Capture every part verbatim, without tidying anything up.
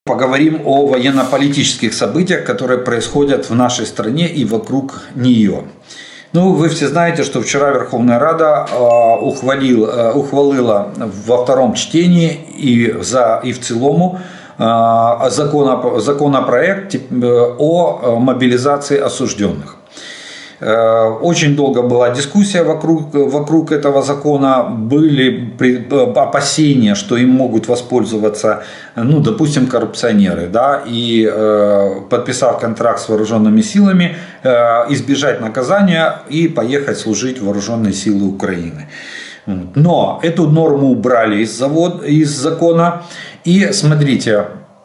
Поговорим о военно-политических событиях, которые происходят в нашей стране и вокруг нее. Ну, вы все знаете, что вчера Верховная Рада ухвалил, ухвалила во втором чтении и, за, и в целому законопроект о мобилизации осужденных. Очень долго была дискуссия вокруг, вокруг этого закона, были опасения, что им могут воспользоваться, ну, допустим, коррупционеры, да, и э, подписав контракт с вооруженными силами, э, избежать наказания и поехать служить в вооруженные силы Украины. Но эту норму убрали из, завод, из закона, и смотрите,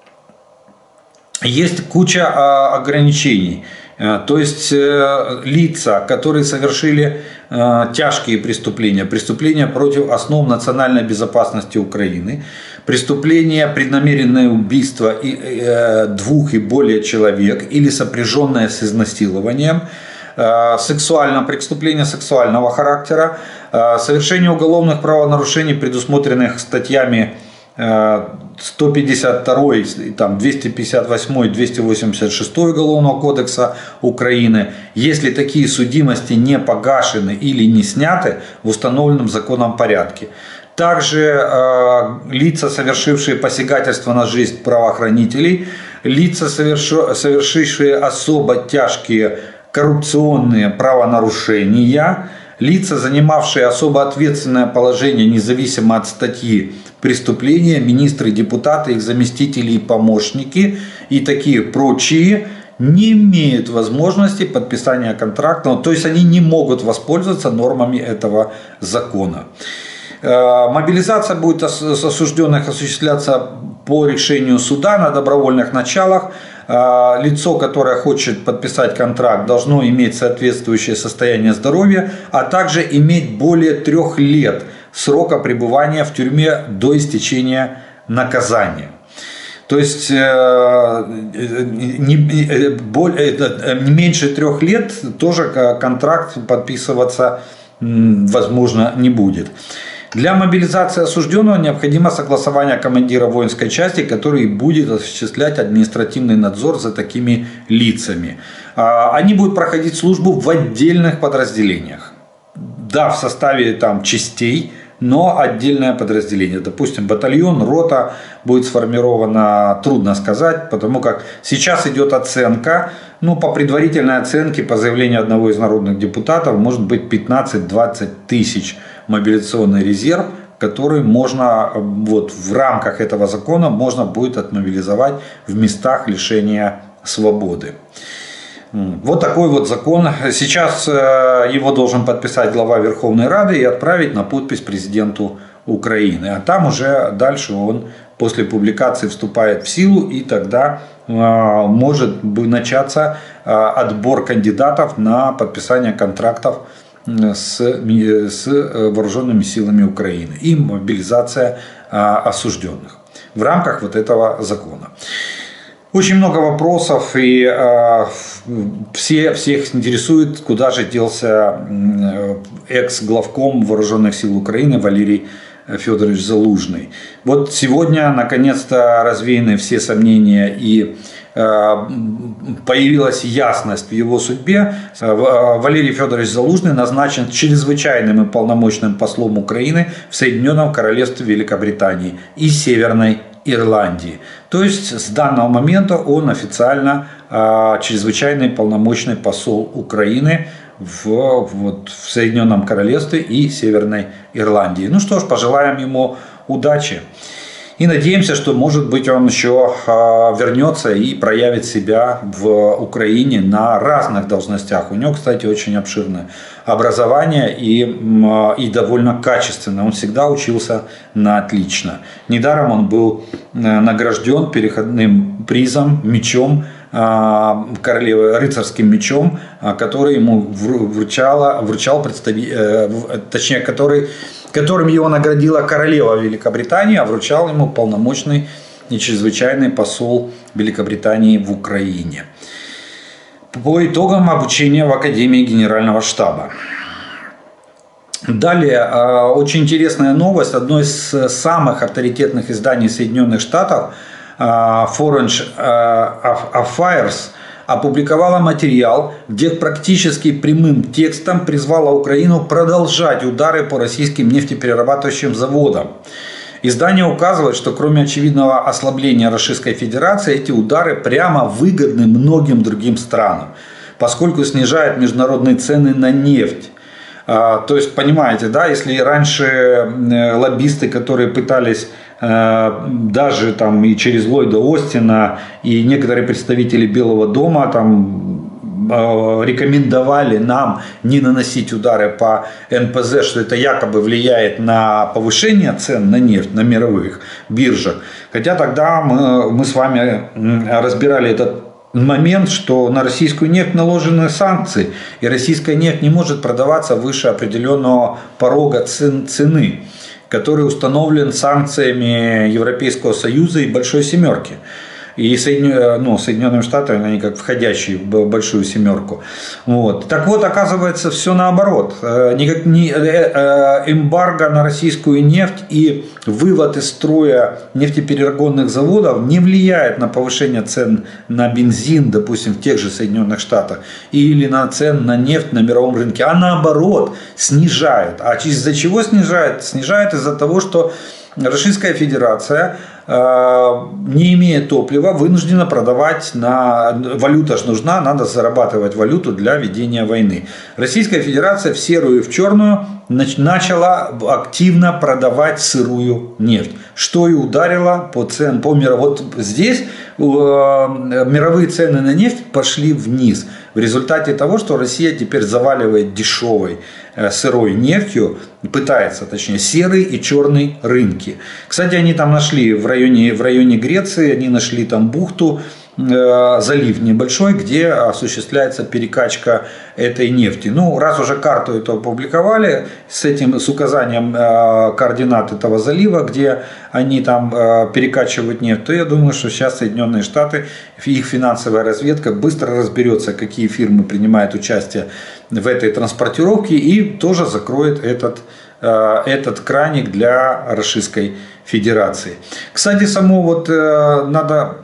есть куча э, ограничений. То есть лица, которые совершили тяжкие преступления, преступления против основ национальной безопасности Украины, преступления, преднамеренное убийство двух и более человек или сопряженное с изнасилованием, сексуальное преступление сексуального характера, совершение уголовных правонарушений, предусмотренных статьями сто пятьдесят второй, там, двести пятьдесят восьмой, двести восемьдесят шестой Уголовного кодекса Украины, если такие судимости не погашены или не сняты в установленном законом порядке. Также э, лица, совершившие посягательство на жизнь правоохранителей, лица, совершившие особо тяжкие коррупционные правонарушения, лица, занимавшие особо ответственное положение независимо от статьи преступления, министры, депутаты, их заместители и помощники и такие прочие не имеют возможности подписания контракта, то есть они не могут воспользоваться нормами этого закона. Мобилизация будет с осужденных осуществляться по решению суда на добровольных началах. Лицо, которое хочет подписать контракт, должно иметь соответствующее состояние здоровья, а также иметь более трех лет срока пребывания в тюрьме до истечения наказания. То есть не, более, не меньше трех лет тоже контракт подписываться возможно не будет. Для мобилизации осужденного необходимо согласование командира воинской части, который будет осуществлять административный надзор за такими лицами. Они будут проходить службу в отдельных подразделениях. Да, в составе там частей, но отдельное подразделение. Допустим, батальон, рота будет сформирована, трудно сказать, потому как сейчас идет оценка. Ну, по предварительной оценке, по заявлению одного из народных депутатов, может быть пятнадцать-двадцать тысяч мобилизационный резерв, который можно вот в рамках этого закона можно будет отмобилизовать в местах лишения свободы. Вот такой вот закон. Сейчас его должен подписать глава Верховной Рады и отправить на подпись президенту Украины. А там уже дальше он после публикации вступает в силу, и тогда может начаться отбор кандидатов на подписание контрактов с, с вооруженными силами Украины и мобилизация осужденных в рамках вот этого закона. Очень много вопросов, и э, все, всех интересует, куда же делся экс-главком Вооруженных сил Украины Валерий Федорович Залужный. Вот сегодня наконец-то развеяны все сомнения и э, появилась ясность в его судьбе. Валерий Федорович Залужный назначен чрезвычайным и полномочным послом Украины в Соединенном Королевстве Великобритании и Северной Ирландии. То есть с данного момента он официально э, чрезвычайный полномочный посол Украины в, вот, в Соединенном Королевстве и Северной Ирландии. Ну что ж, пожелаем ему удачи. И надеемся, что, может быть, он еще вернется и проявит себя в Украине на разных должностях. У него, кстати, очень обширное образование и, и довольно качественное. Он всегда учился на отлично. Недаром он был награжден переходным призом, мечом, королевы, рыцарским мечом, который ему вручала, вручал представитель, точнее, который, которым его наградила королева Великобритании, а вручал ему полномочный и чрезвычайный посол Великобритании в Украине. По итогам обучения в Академии Генерального штаба. Далее, очень интересная новость. Одно из самых авторитетных изданий Соединенных Штатов Foreign Affairs опубликовала материал, где практически прямым текстом призвала Украину продолжать удары по российским нефтеперерабатывающим заводам. Издание указывает, что кроме очевидного ослабления Российской Федерации, эти удары прямо выгодны многим другим странам, поскольку снижают международные цены на нефть. То есть, понимаете, да, если раньше лоббисты, которые пытались даже там и через Ллойда Остина, и некоторые представители Белого дома там рекомендовали нам не наносить удары по эн пэ зэ, что это якобы влияет на повышение цен на нефть на мировых биржах. Хотя тогда мы, мы с вами разбирали этот момент, что на российскую нефть наложены санкции, и российская нефть не может продаваться выше определенного порога цены, который установлен санкциями Европейского Союза и Большой Семерки. И Соединенные, ну, Соединенные Штаты, они как входящие в Большую Семерку. Вот. Так вот, оказывается, все наоборот. Никак не, эмбарго на российскую нефть и вывод из строя нефтеперегонных заводов не влияет на повышение цен на бензин, допустим, в тех же Соединенных Штатах, или на цен на нефть на мировом рынке, а наоборот снижает. А из-за чего снижает? Снижает из-за того, что Российская Федерация, не имея топлива, вынуждена продавать на... Валюта же нужна, надо зарабатывать валюту для ведения войны. Российская Федерация в серую и в черную начала активно продавать сырую нефть, что и ударило по ценам, по миру. Вот здесь мировые цены на нефть пошли вниз в результате того, что Россия теперь заваливает дешевой сырой нефтью, пытается, точнее, серый и черный рынки. Кстати, они там нашли в районе, в районе Греции, они нашли там бухту, э, залив небольшой, где осуществляется перекачка этой нефти. Ну, раз уже карту эту опубликовали, с этим, с указанием э, координат этого залива, где они там э, перекачивают нефть, то я думаю, что сейчас Соединенные Штаты, их финансовая разведка быстро разберется, какие фирмы принимают участие в этой транспортировке, и тоже закроет этот, э, этот краник для Российской Федерации. Кстати, само вот э, надо...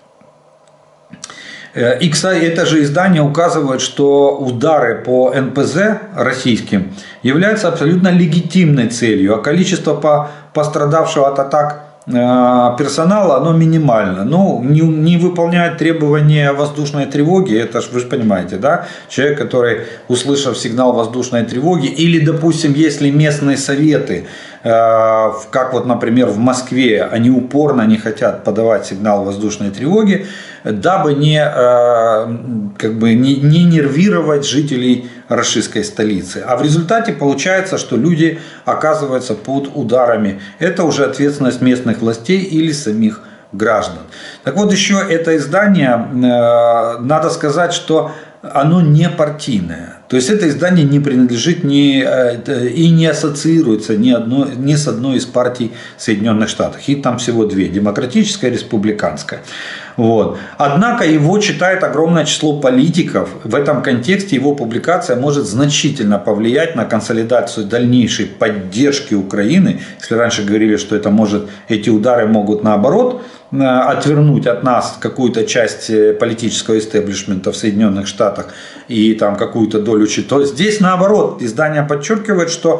И, кстати, это же издание указывает, что удары по эн пэ зэ российским являются абсолютно легитимной целью, а количество по пострадавшего от атак персонала, оно минимально. Ну, не, не выполняет требования воздушной тревоги, это ж вы же понимаете, да? Человек, который, услышав сигнал воздушной тревоги, или, допустим, если местные советы, как вот, например, в Москве, они упорно не хотят подавать сигнал воздушной тревоги, дабы не, как бы, не, не нервировать жителей российской столицы. А в результате получается, что люди оказываются под ударами. Это уже ответственность местных властей или самих граждан. Так вот, еще это издание, надо сказать, что оно не партийное. То есть это издание не принадлежит ни, и не ассоциируется ни, одно, ни с одной из партий Соединенных Штатов. Их там всего две: демократическая и республиканская. Вот. Однако его читает огромное число политиков. В этом контексте его публикация может значительно повлиять на консолидацию дальнейшей поддержки Украины. Если раньше говорили, что это может, эти удары могут наоборот отвернуть от нас какую-то часть политического истеблишмента в Соединенных Штатах и там какую-то долю, то здесь наоборот издание подчеркивает, что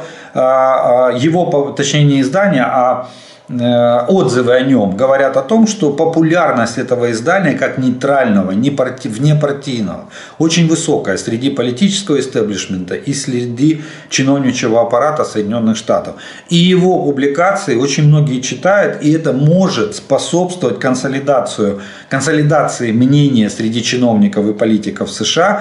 его, точнее не издание, а отзывы о нем говорят о том, что популярность этого издания как нейтрального, внепартийного очень высокая среди политического истеблишмента и среди чиновничьего аппарата Соединенных Штатов. И его публикации очень многие читают, и это может способствовать консолидацию, консолидации мнения среди чиновников и политиков США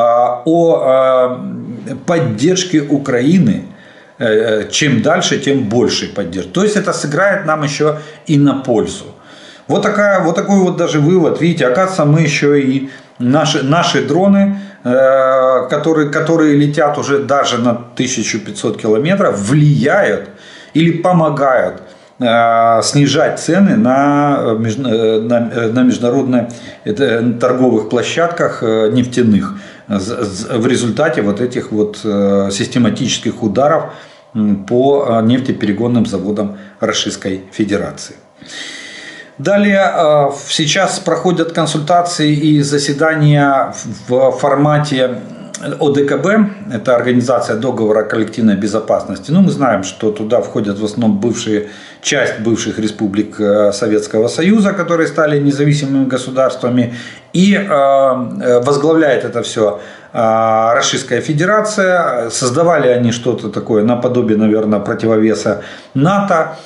о поддержке Украины. Чем дальше, тем больше поддержки. То есть это сыграет нам еще и на пользу. Вот, такая, вот такой вот даже вывод. Видите, оказывается, мы еще и наши, наши дроны, которые, которые летят уже даже на тысячу пятьсот километров, влияют или помогают снижать цены на, на, на международных торговых площадках нефтяных в результате вот этих вот систематических ударов по нефтеперегонным заводам Российской Федерации. Далее, сейчас проходят консультации и заседания в формате О Д К Б, это Организация договора о коллективной безопасности. Ну, мы знаем, что туда входят в основном бывшие, часть бывших республик Советского Союза, которые стали независимыми государствами. И возглавляет это все Российская Федерация. Создавали они что-то такое наподобие, наверное, противовеса НАТО.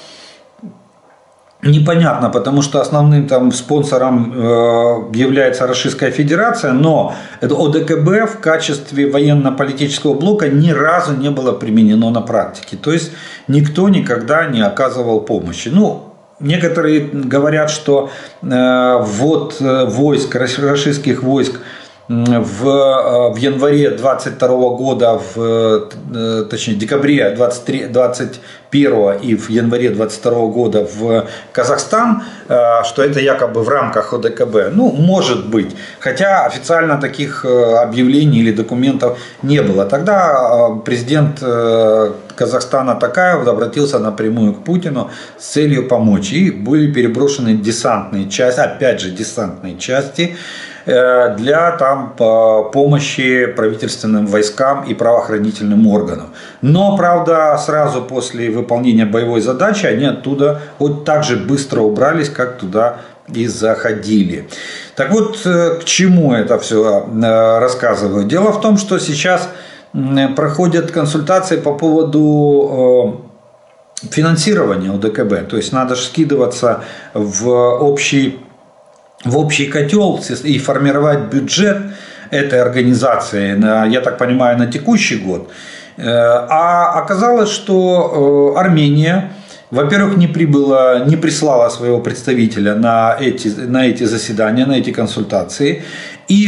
Непонятно, потому что основным там спонсором является Российская Федерация, но О Д К Б в качестве военно-политического блока ни разу не было применено на практике. То есть никто никогда не оказывал помощи. Ну, некоторые говорят, что ввод войск, российских войск в, в январе двадцать второго года, в, точнее декабре двадцать первого и в январе двадцать второго года в Казахстан, что это якобы в рамках О Д К Б. Ну, может быть. Хотя официально таких объявлений или документов не было. Тогда президент Казахстана Токаев обратился напрямую к Путину с целью помочь. И были переброшены десантные части, опять же десантные части, для там, помощи правительственным войскам и правоохранительным органам. Но, правда, сразу после выполнения боевой задачи они оттуда вот так же быстро убрались, как туда и заходили. Так вот, к чему это все рассказываю? Дело в том, что сейчас проходят консультации по поводу финансирования О Д К Б. То есть надо же скидываться в общий в общий котел и формировать бюджет этой организации, я так понимаю, на текущий год. А оказалось, что Армения, во-первых, не прибыла, не прислала своего представителя на эти, на эти заседания, на эти консультации. И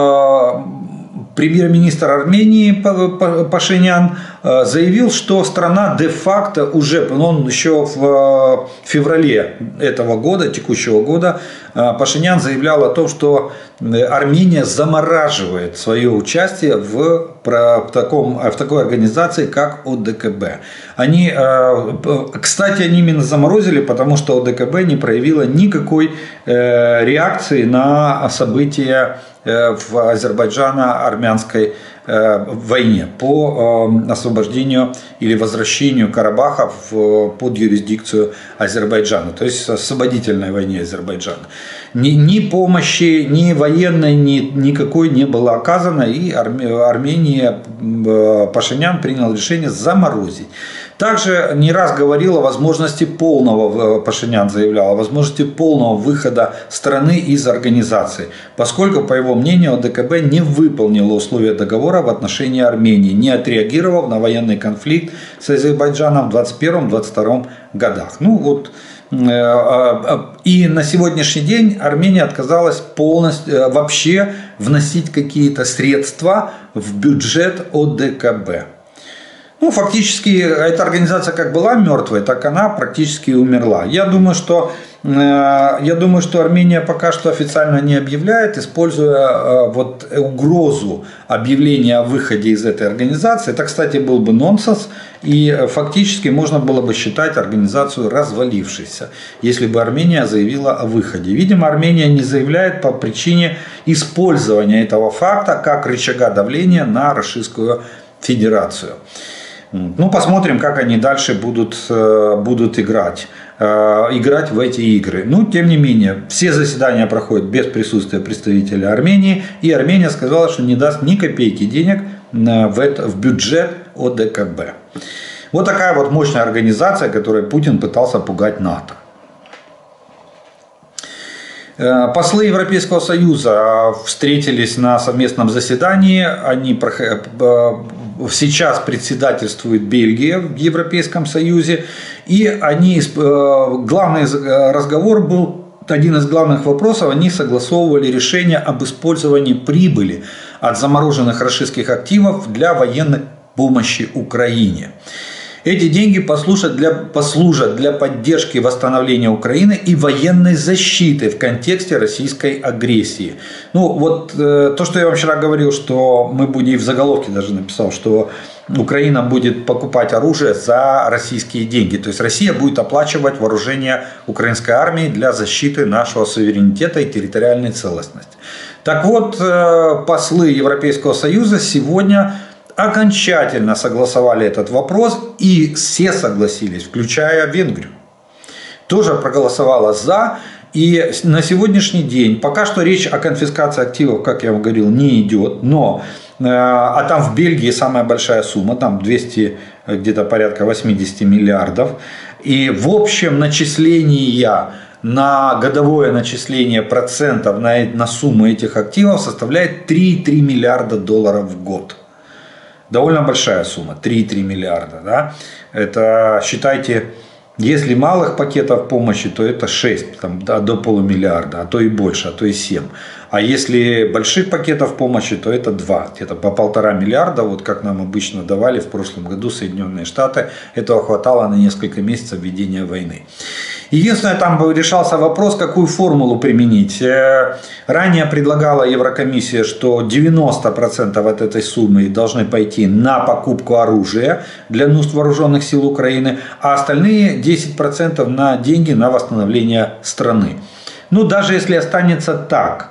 премьер-министр Армении Пашинян заявил, что страна де-факто уже, он еще в феврале этого года, текущего года, Пашинян заявлял о том, что Армения замораживает свое участие в, в, таком, в такой организации, как О Д К Б. Они, кстати, они именно заморозили, потому что О Д К Б не проявила никакой реакции на события в азербайджано-армянской войне по освобождению или возвращению Карабаха под юрисдикцию Азербайджана, то есть освободительной войне Азербайджана. Ни, ни помощи, ни военной, ни, никакой не было оказано, и Армения, Пашинян принял решение заморозить. Также не раз говорил о возможности полного, Пашинян заявлял, о возможности полного выхода страны из организации, поскольку, по его мнению, О Д К Б не выполнила условия договора в отношении Армении, не отреагировав на военный конфликт с Азербайджаном в двадцать первом — двадцать втором годах. Ну вот, и на сегодняшний день Армения отказалась полностью вообще вносить какие-то средства в бюджет О Д К Б. Ну, фактически, эта организация как была мертвой, так она практически умерла. Я думаю, что, я думаю, что Армения пока что официально не объявляет, используя вот угрозу объявления о выходе из этой организации. Это, кстати, был бы нонсенс, и фактически можно было бы считать организацию развалившейся, если бы Армения заявила о выходе. Видимо, Армения не заявляет по причине использования этого факта как рычага давления на Российскую Федерацию. Ну, посмотрим, как они дальше будут, будут играть, играть в эти игры. Ну, тем не менее, все заседания проходят без присутствия представителя Армении, и Армения сказала, что не даст ни копейки денег в, это, в бюджет О Д К Б. Вот такая вот мощная организация, которой Путин пытался пугать НАТО. Послы Европейского Союза встретились на совместном заседании. Они сейчас председательствует Бельгия в Европейском Союзе. И они, главный разговор был, один из главных вопросов, они согласовывали решение об использовании прибыли от замороженных российских активов для военной помощи Украине. Эти деньги послужат для, послужат для поддержки восстановления Украины и военной защиты в контексте российской агрессии. Ну вот э, то, что я вам вчера говорил, что мы будем, и в заголовке даже написал, что Украина будет покупать оружие за российские деньги. То есть Россия будет оплачивать вооружение украинской армии для защиты нашего суверенитета и территориальной целостности. Так вот, э, послы Европейского Союза сегодня окончательно согласовали этот вопрос, и все согласились, включая Венгрию. Тоже проголосовала за. И на сегодняшний день пока что речь о конфискации активов, как я вам говорил, не идет. Но, а там в Бельгии самая большая сумма, там двести, где-то порядка восемьдесят миллиардов. И в общем начисления на годовое начисление процентов на, на сумму этих активов составляет три и три миллиарда долларов в год. Довольно большая сумма, три и три миллиарда. Да? Это, считайте, если малых пакетов помощи, то это шесть, там, да, до полумиллиарда, а то и больше, а то и семь. А если больших пакетов помощи, то это два, где-то по полтора миллиарда, вот как нам обычно давали в прошлом году Соединенные Штаты. Этого хватало на несколько месяцев ведения войны. Единственное, там решался вопрос, какую формулу применить. Ранее предлагала Еврокомиссия, что девяносто процентов от этой суммы должны пойти на покупку оружия для нужд вооруженных сил Украины, а остальные десять процентов на деньги на восстановление страны. Ну, даже если останется так,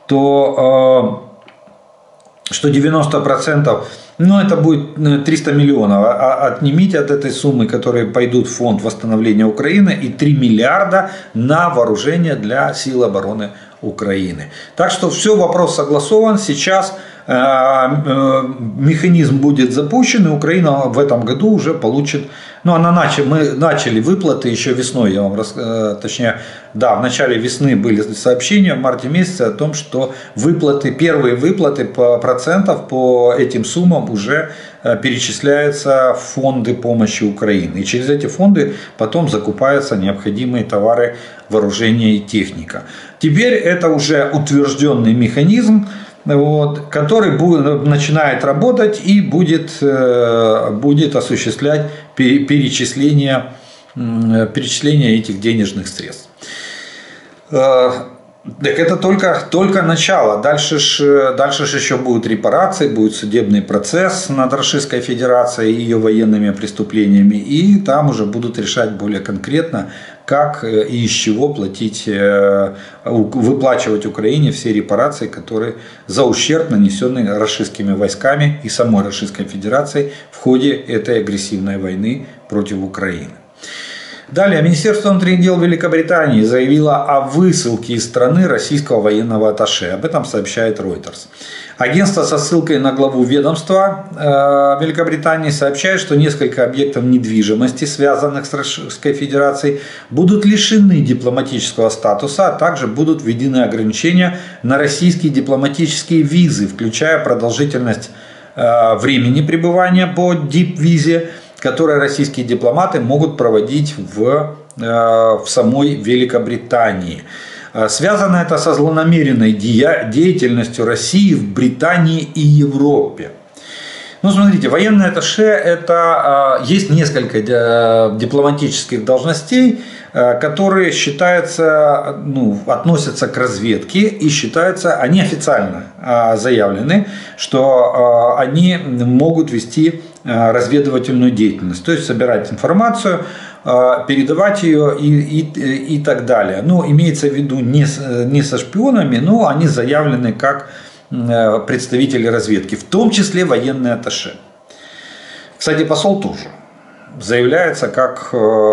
то э, что девяносто процентов, ну, это будет триста миллионов. Отнимите от этой суммы, которые пойдут в фонд восстановления Украины, и три миллиарда на вооружение для сил обороны Украины. Так что все, вопрос согласован. Сейчас э, э, механизм будет запущен, и Украина в этом году уже получит. Ну, она начали, мы начали выплаты еще весной, я вам рас, э, точнее, да, в начале весны были сообщения в марте месяце о том, что выплаты, первые выплаты по процентов по этим суммам уже э, перечисляются в фонды помощи Украины. И через эти фонды потом закупаются необходимые товары, вооружение и техника. Теперь это уже утвержденный механизм, вот, который будет, начинает работать и будет, э, будет осуществлять перечисление, э, перечисление этих денежных средств. Э, так это только, только начало. Дальше ж, дальше ж еще будут репарации, будет судебный процесс над Российской Федерацией и ее военными преступлениями. И там уже будут решать более конкретно, как и из чего платить, выплачивать Украине все репарации, которые за ущерб, нанесенный российскими войсками и самой Российской Федерацией в ходе этой агрессивной войны против Украины. Далее, Министерство внутренних дел Великобритании заявило о высылке из страны российского военного атташе. Об этом сообщает Reuters. Агентство со ссылкой на главу ведомства э, Великобритании сообщает, что несколько объектов недвижимости, связанных с Российской Федерацией, будут лишены дипломатического статуса, а также будут введены ограничения на российские дипломатические визы, включая продолжительность э, времени пребывания по дип-визе, которые российские дипломаты могут проводить в, в самой Великобритании. Связано это со злонамеренной деятельностью России в Британии и Европе. Ну, смотрите, военное атташе – это есть несколько дипломатических должностей, которые считаются, ну, относятся к разведке и считаются, они официально заявлены, что они могут вести разведывательную деятельность, то есть собирать информацию, передавать ее и, и, и так далее. Ну, имеется в виду не, не со шпионами, но они заявлены как представители разведки, в том числе военные атташе. Кстати, посол тоже заявляется как,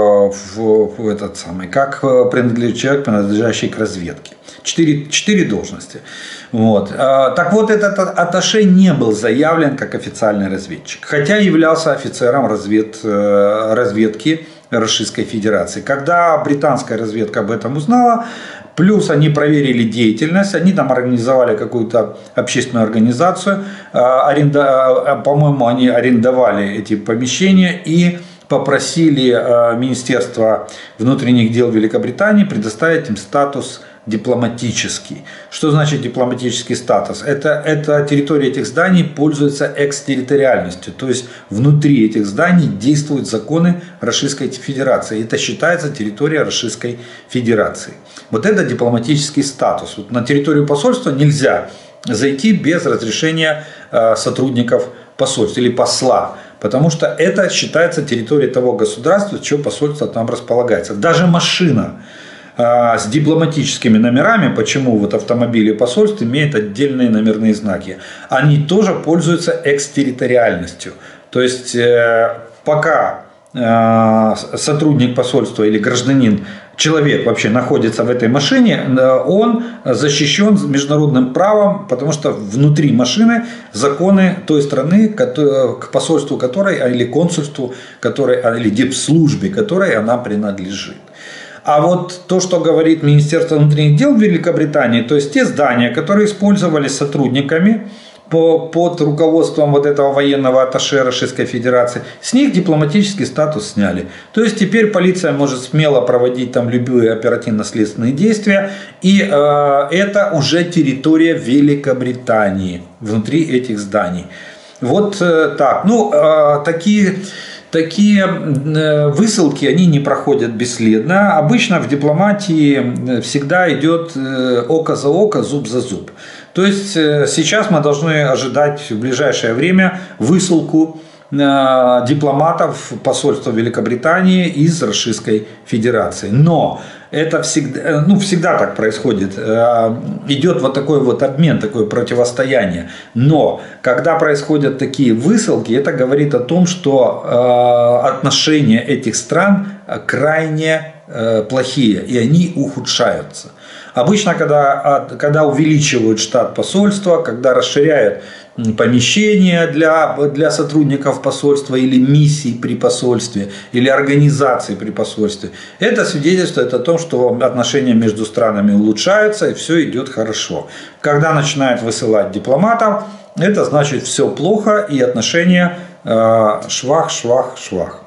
в этот самый, как принадлежащий, человек, принадлежащий к разведке. Четыре, четыре должности. Вот. Так вот, этот атташе не был заявлен как официальный разведчик, хотя являлся офицером развед, разведки Российской Федерации. Когда британская разведка об этом узнала, плюс они проверили деятельность, они там организовали какую-то общественную организацию, аренда, по-моему, они арендовали эти помещения и попросили Министерство внутренних дел Великобритании предоставить им статус дипломатический. Что значит дипломатический статус? Это, это территория этих зданий пользуется экстерриториальностью, то есть внутри этих зданий действуют законы Российской Федерации. Это считается территория Российской Федерации. Вот это дипломатический статус. Вот на территорию посольства нельзя зайти без разрешения сотрудников посольства или посла. Потому что это считается территорией того государства, чье посольство там располагается. Даже машина э, с дипломатическими номерами, почему вот автомобили посольств имеют отдельные номерные знаки, они тоже пользуются экстерриториальностью. То есть э, пока э, сотрудник посольства или гражданин, человек вообще находится в этой машине, он защищен международным правом, потому что внутри машины законы той страны, к посольству которой, или консульству которой, или дипслужбе которой она принадлежит. А вот то, что говорит Министерство внутренних дел Великобритании, то есть те здания, которые использовались сотрудниками под руководством вот этого военного атташе Российской Федерации, с них дипломатический статус сняли. То есть теперь полиция может смело проводить там любые оперативно-следственные действия, и э, это уже территория Великобритании внутри этих зданий. Вот э, так. Ну, э, такие... Такие высылки, они не проходят бесследно. Обычно в дипломатии всегда идет око за око, зуб за зуб. То есть сейчас мы должны ожидать в ближайшее время высылку дипломатов посольства Великобритании из Российской Федерации. Но это всегда, ну, всегда так происходит. Идет вот такой вот обмен, такое противостояние. Но когда происходят такие высылки, это говорит о том, что отношения этих стран крайне плохие, и они ухудшаются. Обычно, когда, когда увеличивают штат посольства, когда расширяют помещения для, для сотрудников посольства или миссий при посольстве, или организаций при посольстве, это свидетельствует о том, что отношения между странами улучшаются и все идет хорошо. Когда начинают высылать дипломатов, это значит все плохо и отношения э, швах, швах, швах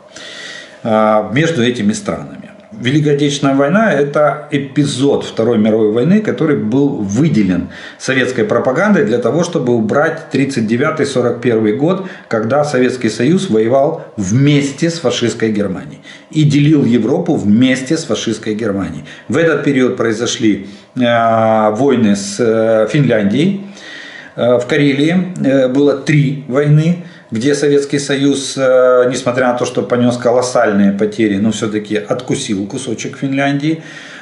э, между этими странами. Великая Отечественная война – это эпизод Второй мировой войны, который был выделен советской пропагандой для того, чтобы убрать тридцать девятый — сорок первый год, когда Советский Союз воевал вместе с фашистской Германией и делил Европу вместе с фашистской Германией. В этот период произошли э, войны с э, Финляндией. Э, в Карелии э, было три войны, где Советский Союз, несмотря на то, что понес колоссальные потери, но все-таки откусил кусочек Финляндии,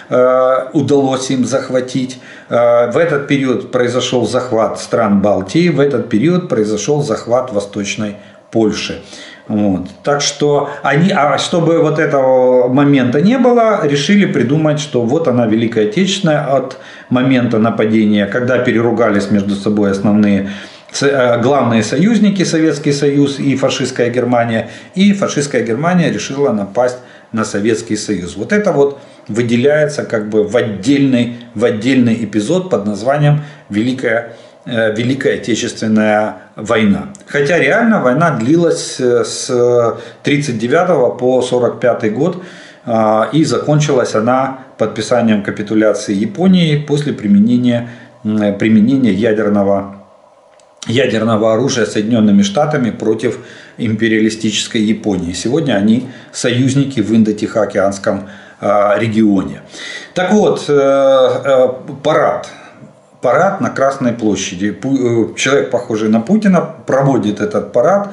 удалось им захватить. В этот период произошел захват стран Балтии, в этот период произошел захват Восточной Польши. Вот. Так что они, а чтобы вот этого момента не было, решили придумать, что вот она, Великая Отечественная, от момента нападения, когда переругались между собой основные главные союзники, Советский Союз и фашистская Германия, и фашистская Германия решила напасть на Советский Союз. Вот это вот выделяется как бы в отдельный, в отдельный эпизод под названием Великая, Великая Отечественная война. Хотя реально война длилась с тридцать девятого по сорок пятый год, и закончилась она подписанием капитуляции Японии после применения, применения ядерного ядерного оружия Соединенными Штатами против империалистической Японии. Сегодня они союзники в Индо-Тихоокеанском регионе. Так вот, парад. Парад на Красной площади. Человек, похожий на Путина, проводит этот парад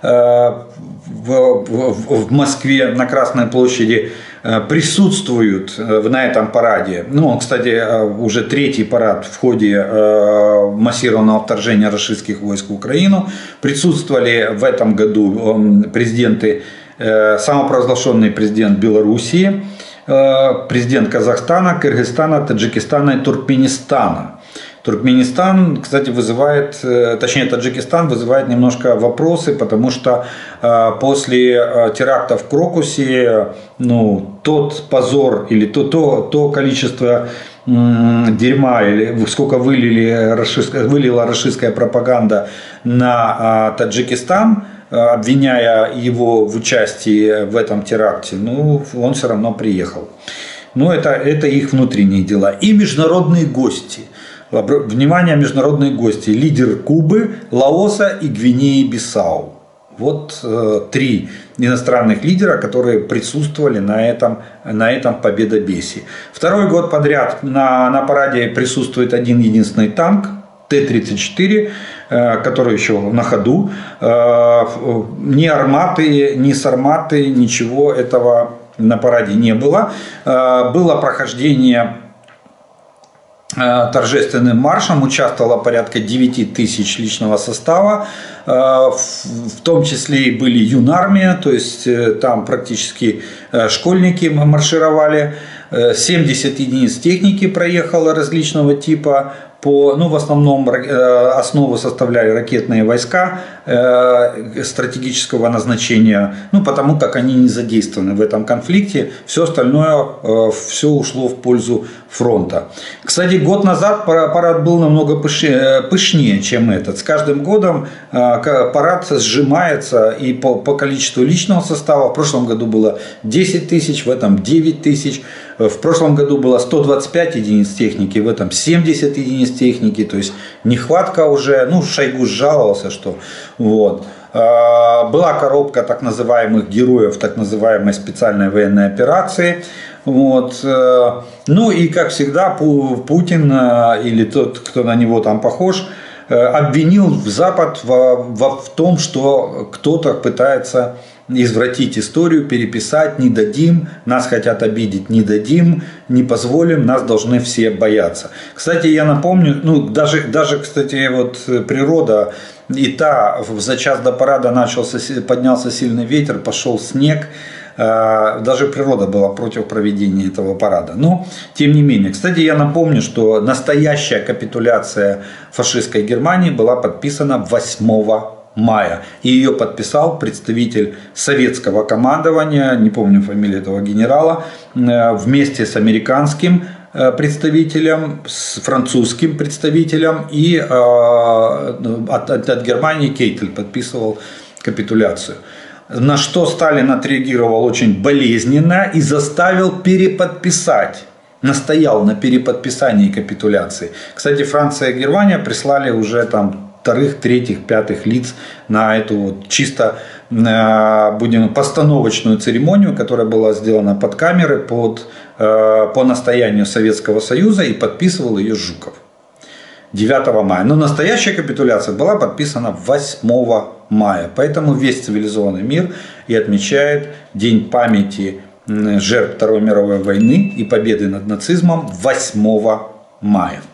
в Москве на Красной площади. Присутствуют на этом параде, ну, кстати, уже третий парад в ходе массированного вторжения российских войск в Украину. Присутствовали в этом году президенты, самопровозглашенный президент Белоруссии, президент Казахстана, Кыргызстана, Таджикистана и Туркменистана. Туркменистан, кстати, вызывает, точнее Таджикистан вызывает немножко вопросы, потому что после терактов в Крокусе, ну, тот позор или то, то, то количество дерьма, или сколько вылили, вылила российская пропаганда на Таджикистан, обвиняя его в участии в этом теракте, ну, он все равно приехал. Но это, это их внутренние дела. И международные гости. Внимание, международные гости. Лидер Кубы, Лаоса и Гвинеи-Бисау. Вот э, три иностранных лидера, которые присутствовали на этом, на этом победобесии. Второй год подряд на, на параде присутствует один единственный танк Т тридцать четыре, э, который еще на ходу. Э, ни арматы, ни сарматы, ничего этого на параде не было. Э, было прохождение торжественным маршем, участвовало порядка девяти тысяч личного состава, в том числе и были юнармия, то есть там практически школьники маршировали, семьдесят единиц техники проехало различного типа. По, ну, в основном основу составляли ракетные войска э, стратегического назначения, ну, потому как они не задействованы в этом конфликте, все остальное э, все ушло в пользу фронта. Кстати, год назад парад был намного пышнее, чем этот. С каждым годом э, парад сжимается и по, по количеству личного состава. В прошлом году было десять тысяч, в этом девять тысяч. В прошлом году было сто двадцать пять единиц техники, в этом семьдесят единиц техники, то есть нехватка уже, ну, Шойгу жаловался, что вот. Была коробка так называемых героев так называемой специальной военной операции. Вот. Ну и как всегда Путин или тот, кто на него там похож, обвинил Запад в, в, в том, что кто-то пытается извратить историю, переписать, не дадим, нас хотят обидеть, не дадим, не позволим, нас должны все бояться. Кстати, я напомню, ну даже, даже кстати, вот природа и та за час до парада начался, поднялся сильный ветер, пошел снег, даже природа была против проведения этого парада. Но, тем не менее, кстати, я напомню, что настоящая капитуляция фашистской Германии была подписана восьмого мая. И ее подписал представитель советского командования, не помню фамилию этого генерала, вместе с американским представителем, с французским представителем, и от, от, от Германии Кейтель подписывал капитуляцию. На что Сталин отреагировал очень болезненно и заставил переподписать. Настоял на переподписании капитуляции. Кстати, Франция и Германия прислали уже там вторых, третьих, пятых лиц на эту вот чисто будем постановочную церемонию, которая была сделана под камеры под, по настоянию Советского Союза, и подписывал ее Жуков девятого мая. Но настоящая капитуляция была подписана восьмого мая. Поэтому весь цивилизованный мир и отмечает День памяти жертв Второй мировой войны и победы над нацизмом восьмого мая.